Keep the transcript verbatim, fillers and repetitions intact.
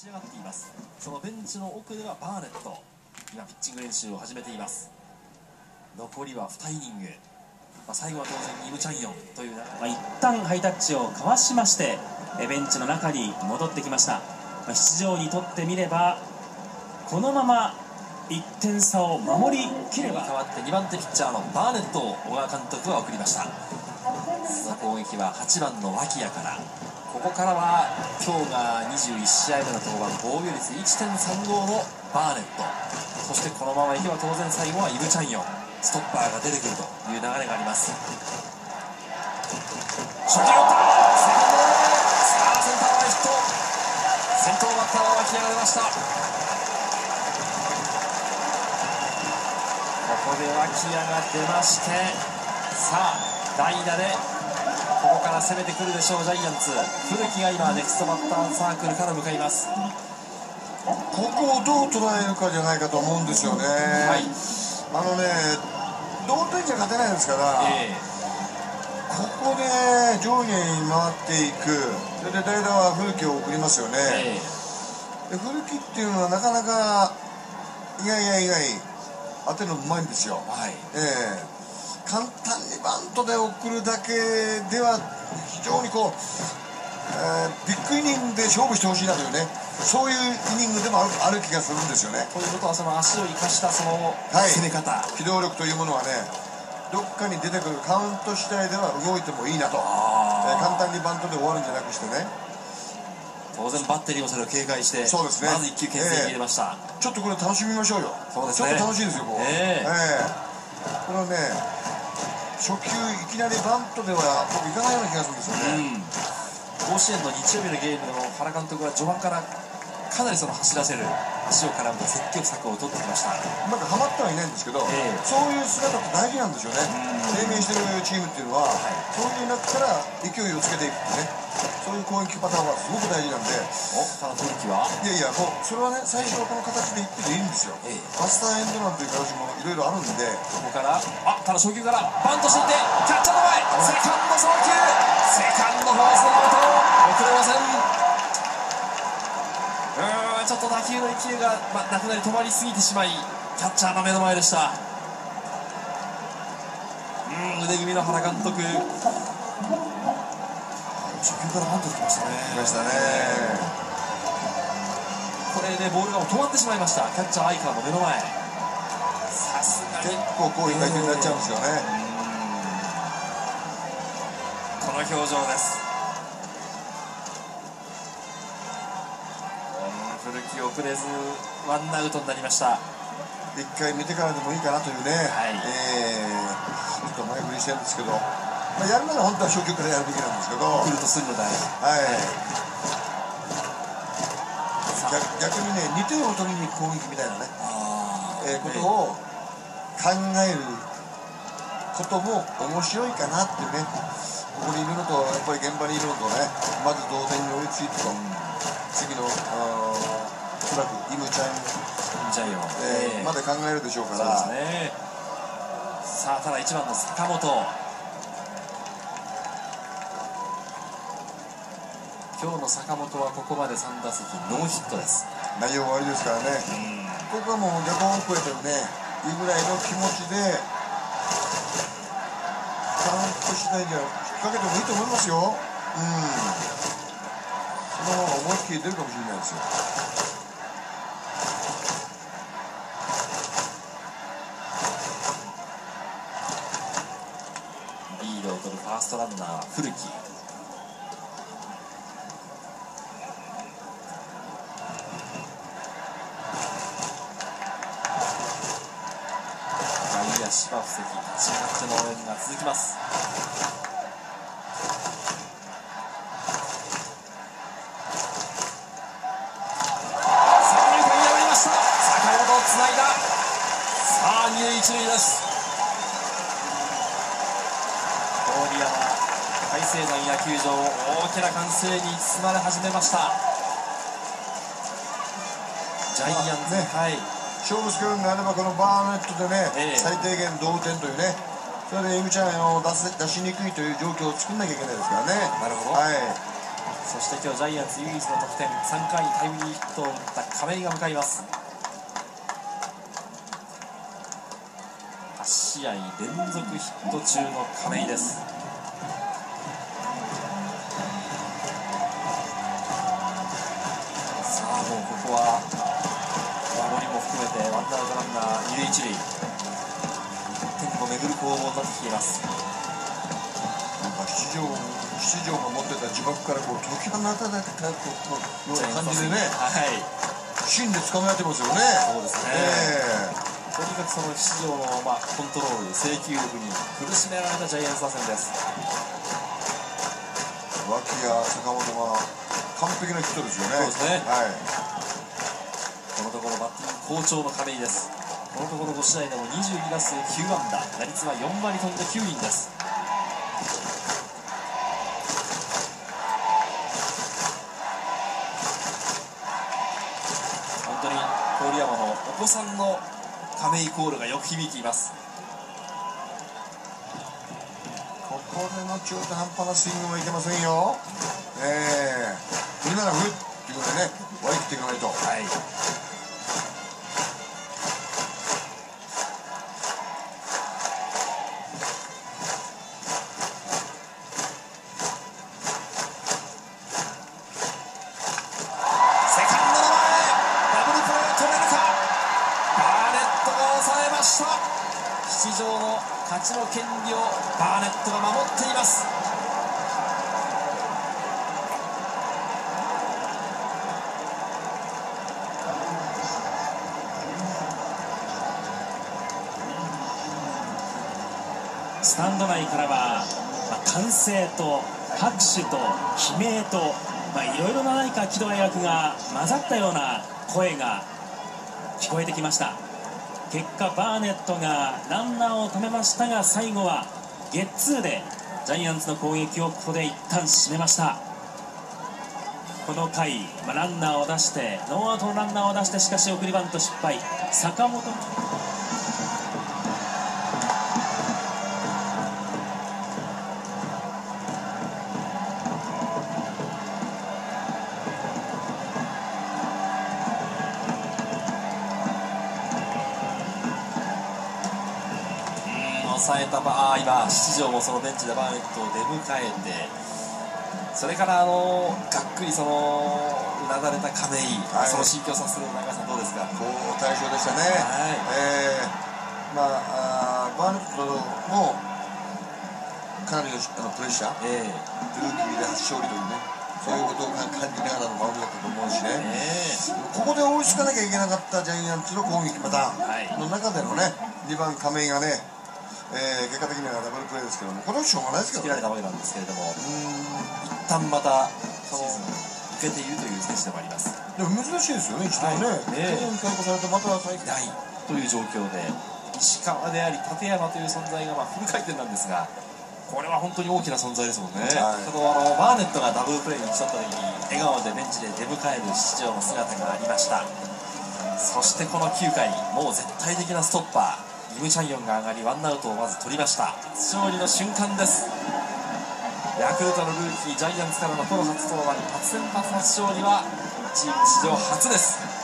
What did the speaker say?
上がっています。そのベンチの奥ではバーネット、今ピッチング練習を始めています。残りはにイニング、まあ、最後は当然イム・チャンヨンという、まあ、一旦ハイタッチを交わしましてベンチの中に戻ってきました。まあ、出場にとってみればこのままいってん差を守りきれば、変わってにばん手ピッチャーのバーネットを小川監督は送りました。その攻撃ははちばんの脇谷から、ここからは今日がにじゅういち試合目の登板、防御率 いってんさんご のバーネット、そしてこのままいけば当然最後はイム・チャンヨン、ストッパーが出てくるという流れがあります。初球打った、セカンド、さあセンター前ヒット、先頭バッターは脇谷が出ました。ここで脇谷が出まして、さあ代打でここから攻めてくるでしょうジャイアンツ。古木が今ネクストバッターサークルから向かいます。 ここをどう捉えるかじゃないかと思うんですよね。はい、あのね、同点じゃ勝てないですから、えー、ここで上下に回っていく、それで代打は古木を送りますよね。えー、で古木っていうのはなかなか意外や意外当てるのうまいんですよ。はい、えー簡単にバントで送るだけでは非常にこう、えー、ビッグイニングで勝負してほしいなというね、そういうイニングでもあ る, ある気がするんですよね。 ということはその足を生かしたその攻め方、はい、 機動力というものはね、どっかに出てくるカウント次第では動いてもいいなと、えー、簡単にバントで終わるんじゃなくしてね、 当然バッテリーもそれを警戒して、そうですね、まずいっきゅう牽制に入れました。 えー、ちょっとこれ楽しみましょうよ。そうですね、ちょっと楽しいですよ、こう、えーえー、これはね、初球いきなりバントでは僕いかないような気がするんですよね。 うん、甲子園の日曜日のゲームの原監督は序盤からかなりその走らせる、足を絡めた積極策を取ってきました。 うまくはまってはいないんですけど、えー、そういう姿って大事なんですよね。低迷してるチームっていうのは、はい、そういう中から勢いをつけていくってね、そういう攻撃パターンはすごく大事なんで。 おただ取る気はいやいや、もうそれはね、最初はこの形でいってていいんですよ。えー、バスターエンドランという形もいろいろあるんで、 ここからあただ初球からバントしていってキャッチャーの前、セカンド送球、セカンドファーストアウト、送れません。うーん、ちょっと打球の勢いが、ま、なくなり止まりすぎてしまい、キャッチャーの目の前でした。うん、腕組みの原監督、初球からバントできましたね。 来ましたね。 これでボールが止まってしまいました。キャッチャー相川の目の前、さすがに結構こういう回転になっちゃうんですよね。 この表情です。古木遅れずワンアウトになりました。 一回見てからでもいいかなというね、はい、えー、ちょっと前振りしてるんですけど、まあ、やるなら本当は初球からやるべきなんですけど、 来るとするので、はい、はい、 逆, 逆にね、にてんを取りに行く攻撃みたいなね、えー、ことを考えることも面白いかなってね、ここにいるのと、やっぱり現場にいるのとね、まず同点に追いついてと、次のおそらくイム・チャンヨン、えー、まで考えるでしょうから。そうですね。 さあ、ただいちばんの坂本、今日の坂本はここまでさんだせきノーヒットです。 内容が悪いですからね、ここはもう逆方向へとね、いうぐらいの気持ちで、カウント次第では引っ掛けてもいいと思いますよ。うん、その方が思いっきり出るかもしれないですよ。 リードを取るファーストランナーは古木。外野芝布席、立ち上がっての応援が続きます。つないだ。さあに塁いち塁です。郡山海星山野球場、大きな歓声に包まれ始めました。ジャイアンツ、ね、はい、 勝負つけるんであればこのバーネットでね、えー、最低限同点というね、それでイム・チャンヨンを出せ出しにくいという状況を作んなきゃいけないですからね。 なるほど、 はい、 そして今日ジャイアンツ唯一の得点、さんかいにタイムリーヒットを打った亀井が向かいます。はちしあい連続ヒット中の亀井です。さあもうここは守りも含めてワンアウトランナーに塁いち塁、いってんをめぐる攻防になってきています。 七条七条が持ってた呪縛からこう解き放たれたような感じでね、はい、芯で捕まえてますよね。 そうですね、えー、とにかくその七条の、まあ、コントロール、制球力に苦しめられたジャイアンツ打線です。 脇や坂本が完璧なヒットですよね。 そうですね、 はい、 このところバッティング好調の亀井です。このところご試合でもにじゅうにだすうきゅうあんだ、打率はよんわり飛んできゅうりんです。本当に郡山のお子さんの亀井コールがよく響いています。 ここでの中途半端なスイングもいけませんよ。えー、振りなら振るっていうことでね、割り切っていかないと。はい、 七条の勝ちの権利をバーネットが守っています。スタンド内からは、まあ、歓声と拍手と悲鳴と、まあ、いろいろな何か喜怒哀楽が混ざったような声が聞こえてきました。結果バーネットがランナーを止めましたが、最後はゲッツーでジャイアンツの攻撃をここで一旦締めました。この回、まあ、ランナーを出してノーアウトのランナーを出して、しかし送りバント失敗。坂本抑えたばあ今七条もそのベンチでバーネットを出迎えて、それからあのがっくりそのうなだれた亀井、はい、その心境させる長さんどうですか。 好対象でしたね。はい、えー、まああバーネットもかなりのあのプレッシャー、えー、ルーキーで初勝利というね、そういうことを感じながらのマウンドだったと思うしね、えー、ここで追いつかなきゃいけなかったジャイアンツの攻撃パターンの中でのね、にばん亀井がね、えー、結果的にはダブルプレーですけども、これはしょうがないですけどね。つけられたわけなんですけれども、一旦またシーズン受けているという選手でもあります。 でも珍しいですよね、一度はね、去年解雇されてまた再開ないという状況で、石川であり立山という存在がまあフル回転なんですが、これは本当に大きな存在ですもんね。はい、あのバーネットがダブルプレーに競った時に笑顔でベンチで出迎える七条の姿がありました。そしてこのきゅうかい、もう絶対的なストッパー、イムチャンヨンが上がりワンアウトをまず取りました。勝利の瞬間です。ヤクルトのルーキージャイアンツからのプロ初登板、初先発初勝利はチーム史上初です。